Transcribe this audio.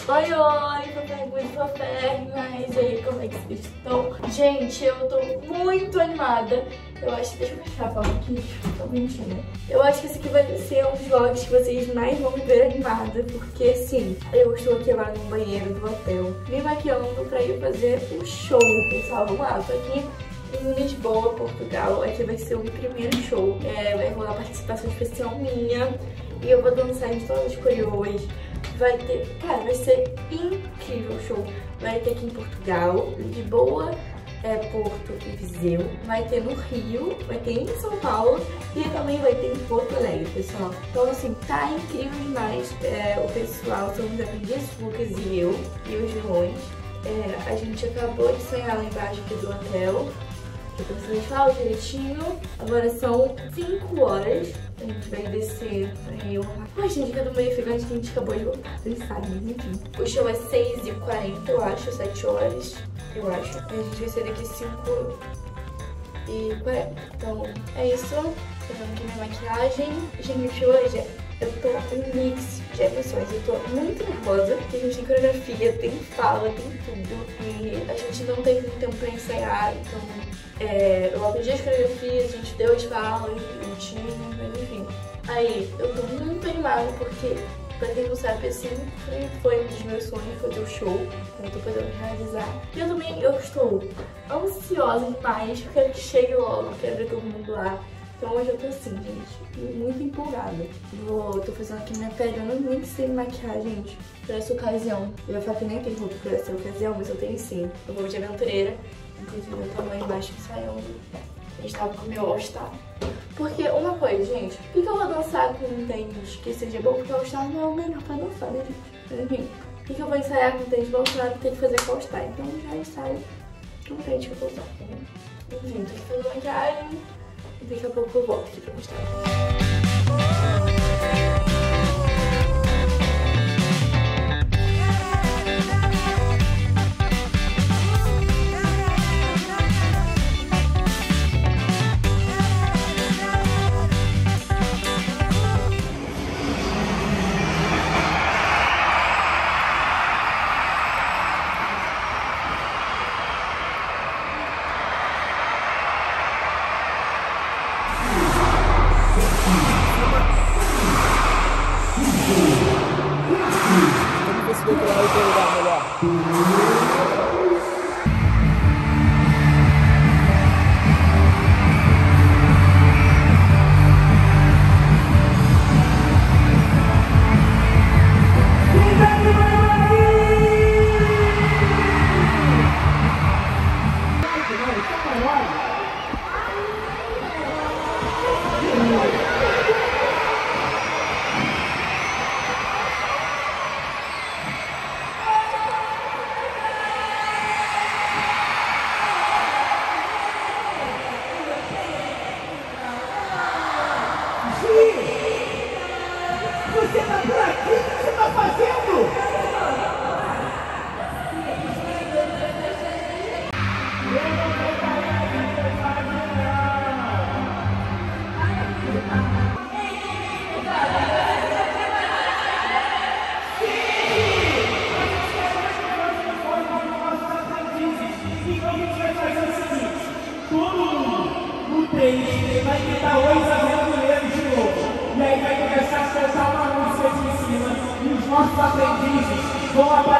Oi, oi, papai, fofernas, e aí, como é que vocês estão? Gente, eu tô muito animada. Eu acho que, deixa eu fechar a palma aqui, tô mentindo. Eu acho que esse aqui vai ser um dos vlogs que vocês mais vão me ver animada, porque, sim, eu estou aqui agora no banheiro do hotel, me maquiando pra ir fazer um show, pessoal. Vamos lá, eu tô aqui em Lisboa, Portugal. Aqui vai ser o meu primeiro show. Vai rolar participação especial minha. E eu vou dançar em todas as coriôs. Vai ter... Cara, vai ser incrível o show. Vai ter aqui em Portugal, Lisboa, Porto e Viseu. Vai ter no Rio, vai ter em São Paulo e também vai ter em Porto Alegre, pessoal. Então, assim, tá incrível demais. O pessoal, são os aprendiz, Lucas e eu, e os vilões. A gente acabou de sair lá embaixo aqui do hotel. Eu pensei falar direitinho. Agora são 5 horas. A gente vai descer pra eu. Ai, gente, que é do meio gigante que a gente acabou de voltar. Vocês sabem, mas enfim. O show é 6h40, eu acho, 7 horas. Eu acho. A gente vai sair daqui 5h40. Então, é isso. Fazendo aqui minha maquiagem. Gente, hoje eu tô um mix de emoções. Eu tô muito nervosa, porque a gente tem coreografia, tem fala, tem tudo. E a gente não teve muito tempo pra ensaiar, então eu aprendi as coreografias, a gente deu as falas, bonitinho, mas enfim. Aí, eu tô muito animada, porque, pra quem não sabe, assim, foi um dos meus sonhos fazer o show, eu tô podendo realizar. E eu também, eu estou ansiosa demais, eu quero que chegue logo, quero ver todo mundo lá. Então hoje eu tô assim, gente, muito empolgada. Tô fazendo aqui minha pele, eu não nem sei me maquiar, gente, pra essa ocasião. Eu ia falar que nem tem roupa pra essa ocasião, mas eu tenho sim. Eu vou de aventureira, inclusive eu tava lá embaixo ensaiando. A gente tava com o meu All-Star. Porque uma coisa, gente, por que eu vou dançar com um tênis que seja bom? Porque o All-Star não é o melhor pra dançar, né, gente? Mas enfim, por que eu vou ensaiar com um tênis bom? Claro que tem que fazer com o All-Star. Então já ensaio com um tênis que eu vou usar, tá bom? Enfim, tô fazendo maquiagem. Daqui a pouco eu volto aqui pra mostrar. Você tá por aqui? O que você tá fazendo? Então a gente vai fazer o seguinte: todo mundo no 3 vai tentar os aventureiros de novo. E aí vai começar a soltar uma música aqui em cima. E os nossos aprendizes vão aparecer.